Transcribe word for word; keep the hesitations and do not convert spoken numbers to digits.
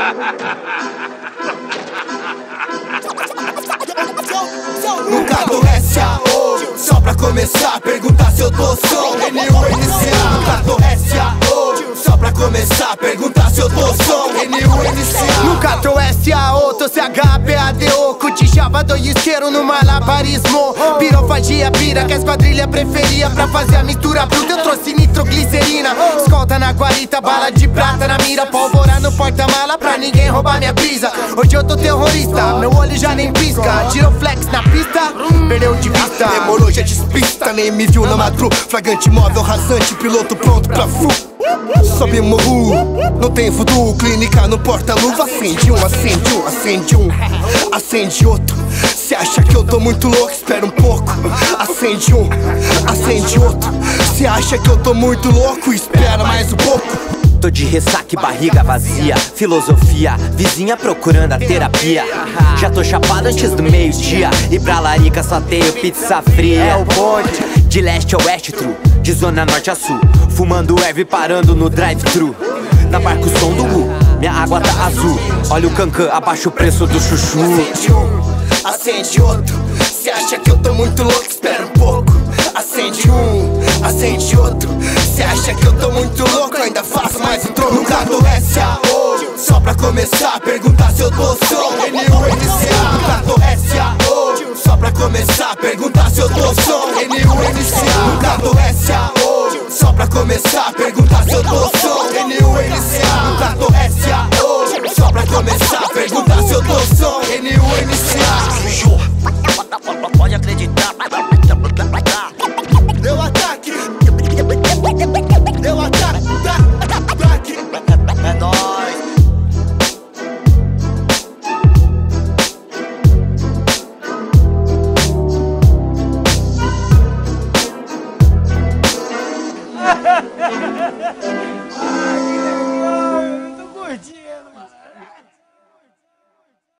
Nunca dou S A O, só pra começar, perguntar se eu tô som. N U N C A. Nunca dou S A O, só pra começar, perguntar se eu tô som. N U N C A. Nunca tô S A O, tô C H P A D O. Cutichava do isqueiro no malabarismo. Pirofagia, pira, que a esquadrilha preferia. Pra fazer a mistura bruta eu trouxe nitroglicerina. Escolta na guarita, bala de prata na mira. Pólvora no porta-mala pra ninguém roubar minha brisa. Hoje eu tô terrorista, meu olho já nem pisca. Giroflex na pista, perdeu de vista. Demorou, já despista, nem me viu na madru. Flagrante, móvel, rasante, piloto pronto pra fu. Sobe morro, não tem voodoo. Clínica no porta-luva. Acende um, acende um, acende um, acende outro. Cê acha que eu tô muito louco? Espera um pouco. Acende um, acende outro. Cê acha que eu tô muito louco? Espera mais um pouco. Tô de ressaca e barriga vazia. Filosofia, vizinha procurando a terapia. Já tô chapado antes do meio-dia. E pra larica só tenho pizza fria. É o bonde, de leste a oeste, true. De zona norte a sul, fumando erve parando no drive-thru. Na barca o som do U, minha água tá azul. Olha o cancan, abaixa o preço do chuchu. Acende um, acende outro. Cê acha que eu tô muito louco? Espera um pouco. Acende um, acende outro. Cê acha que eu tô muito louco? Ainda faço mais um troco. Nunca dou S A O, só pra começar, perguntar se eu tô som. N U N C A. Nunca dou S A O, só pra começar, perguntar se eu tô som. N U N C A. Nunca dou S A O, só pra começar, perguntar se eu tô som. N U N C A. Nunca dou S A O, só pra começar, perguntar se eu tô som. N U N C A. Pode acreditar. Deu ataque, deu ataque, ataque. É nóis. Ai, que legal, eu tô curtindo.